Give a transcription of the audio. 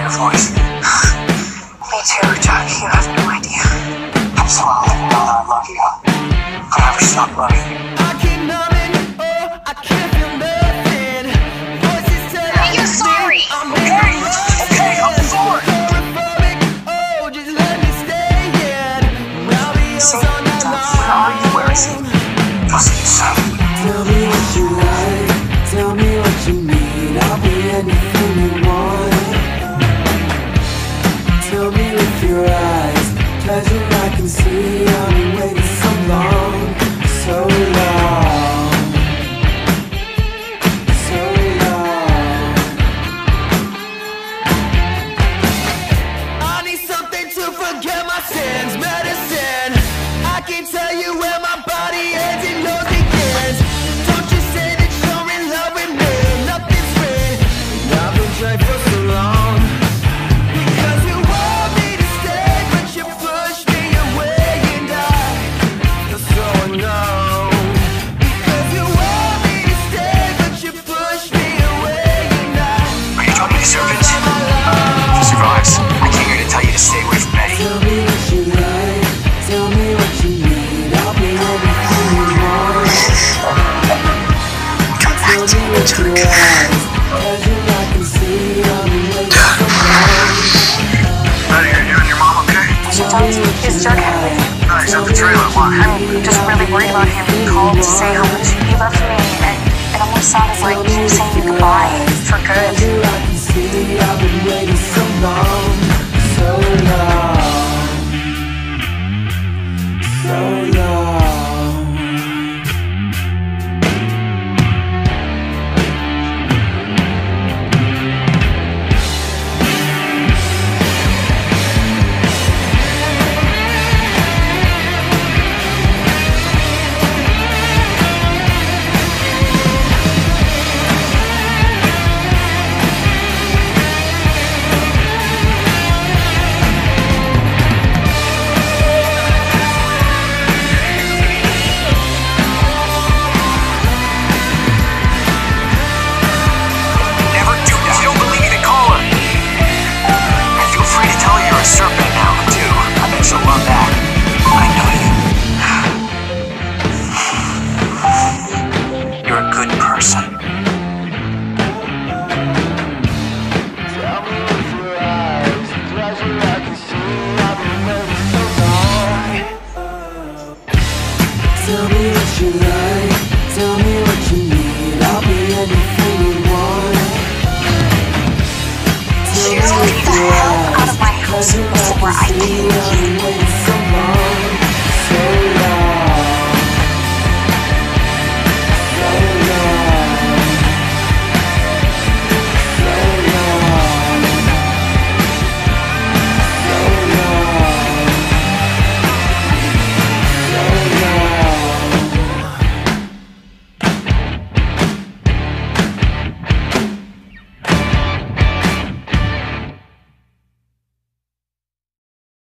your voice. Me too, Chuck. You have no idea. I just want to let you know that I love you. I'll never stop loving you. Hey, you're sorry! Okay, I'm sorry. Say, where are you? Where is he? Please. Tell me what you like, tell me what you need. I'll be anything you want. Tell me with your eyes, pleasure I can see. I've been waiting so long, so long, so long. I need something to forget my sins, medicine. I can tell you where my body ends and yours begins. Don't you say that you're in love with me, nothing's free. I've been trying for so long. Because you want me to stay, but you push me away and I feel so alone. Because you want me to stay, but you push me away and Are you Johnny the Serpent? If he survives, I came here to tell you to stay away from Betty. tell me what you like, tell me what you need. I'll be everything you want. Come back to me, Chuck. Pleasure I can see. I've been waiting so long. Betty, are you and your mom okay? She told me his Chuck had with him. No, he's at the trailer. Why? I'm just really worried about him. He called to say how much he loved me, and it almost sounded like he was saying goodbye for good. Pleasure I can see. I've been waiting so long, so long, so long. Never do that. If you don't believe me, then call her. And feel free to tell her you're a serpent now, too. I bet she'll love that. I know you. You're a good person. Tell me with your eyes, pleasure I can see. I've been waiting so long. Tell me what you like, tell me what you need. I'll be anything you want. She was getting the hell out of my house and where I can.